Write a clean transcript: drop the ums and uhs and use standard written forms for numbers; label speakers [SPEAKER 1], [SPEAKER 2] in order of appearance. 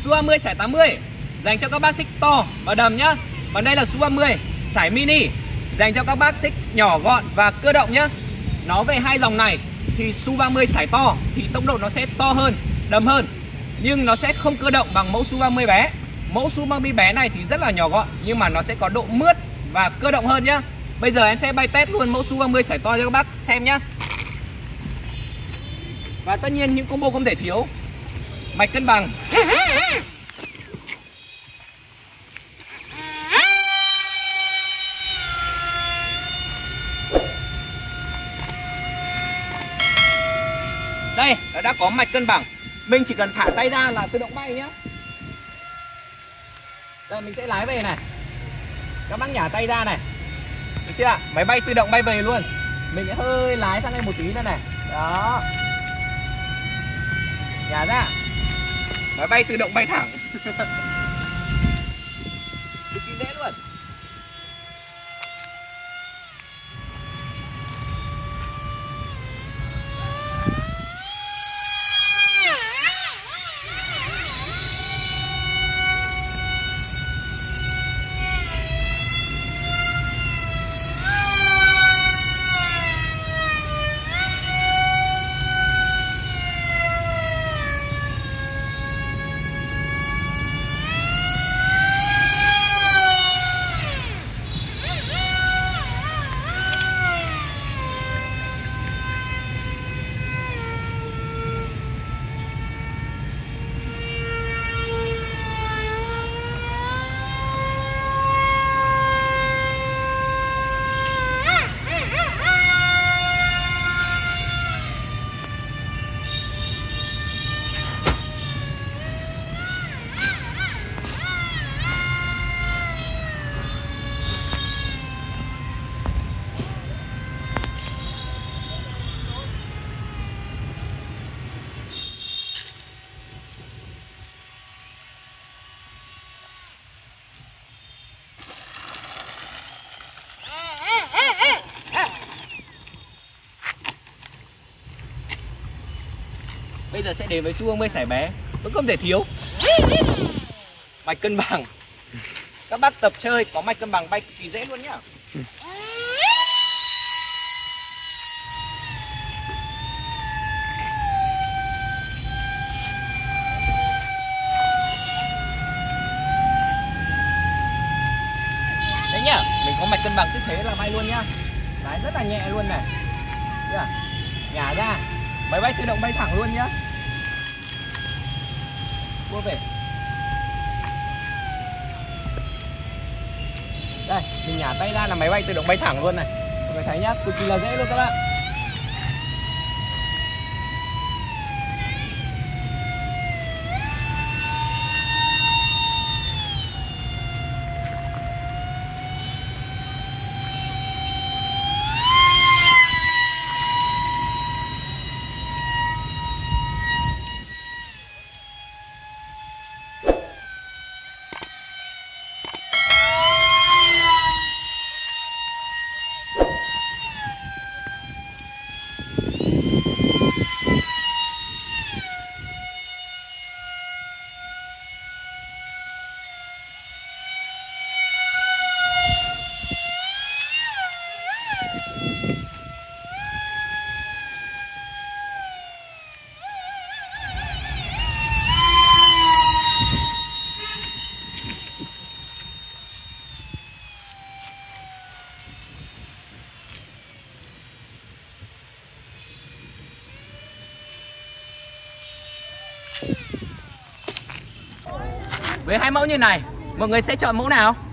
[SPEAKER 1] Su 30 sải 80 dành cho các bác thích to và đầm nhá. Còn đây là Su 30 sải mini dành cho các bác thích nhỏ gọn và cơ động nhá. Nó về hai dòng này thì Su 30 sải to thì tốc độ nó sẽ to hơn, đầm hơn, nhưng nó sẽ không cơ động bằng mẫu Su 30 bé. Mẫu Su 30 bé này thì rất là nhỏ gọn nhưng mà nó sẽ có độ mướt và cơ động hơn nhá. Bây giờ em sẽ bay test luôn mẫu Su 30 sải to cho các bác xem nhá. Và tất nhiên những combo không thể thiếu: mạch cân bằng, đây nó đã có mạch cân bằng. Mình chỉ cần thả tay ra là tự động bay nhá. Giờ mình sẽ lái về này, các bác nhả tay ra này, được chưa ạ? Máy bay tự động bay về luôn. Mình sẽ hơi lái sang đây một tí nữa này, đó, nhả ra, máy bay tự động bay thẳng. Cực kỳ dễ luôn. Bây giờ sẽ đến với Su 30 sải bé, vẫn không thể thiếu mạch cân bằng. Các bác tập chơi có mạch cân bằng bay cực kỳ dễ luôn nhá. Đấy nhá, mình có mạch cân bằng tư thế là bay luôn nhá. Lái rất là nhẹ luôn này. Nhả ra, máy bay tự động bay thẳng luôn nhá. Cua về. Đây, mình nhả tay ra là máy bay tự động bay thẳng luôn này. Mọi người thấy nhá, cực kỳ là dễ luôn các bạn. Với hai mẫu như này, mọi người sẽ chọn mẫu nào?